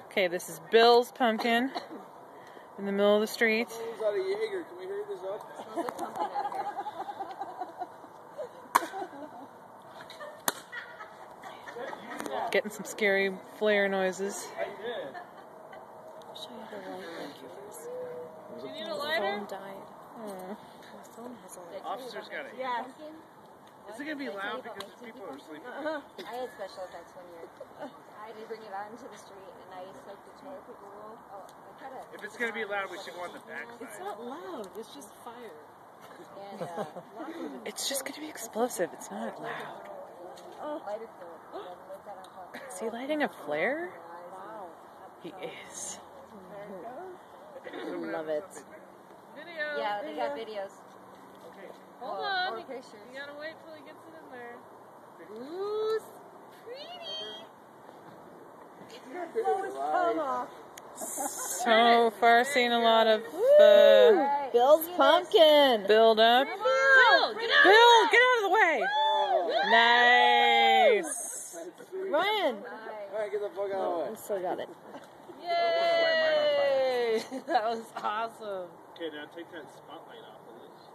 Okay, this is Bill's pumpkin in the middle of the street. Who's out of Jaeger? Can we hurry this up? Smells like pumpkin out here. Getting some scary flare noises. I did. I'll show you the light. Thank you first. Do you need a My lighter? phone died. Oh. My phone has a light. Officer's got it. Yeah. Is it going to be loud because people are sleeping? I had special effects one year. I had to bring it out into the street, and I used to like to tell people, oh, I cut it. If it's going to be loud, we should go on the back It's side. not loud, it's just fire. And, It's just going to be explosive. It's not loud. lighter fluid. And then lit that on fire. Is he lighting a flare? Wow. He is. Love it. Video. Yeah, they got videos. Hold Or on. pictures. You gotta wait till he gets it in there. Ooh, pretty. So far, seen a lot of the Right. Bill's pumpkin. build up. Bill, Bill, get out of the way. Nice. Ryan. Alright, get the fuck out of the I way. still got it. Yay! That was awesome. Okay, now take that spotlight off of this.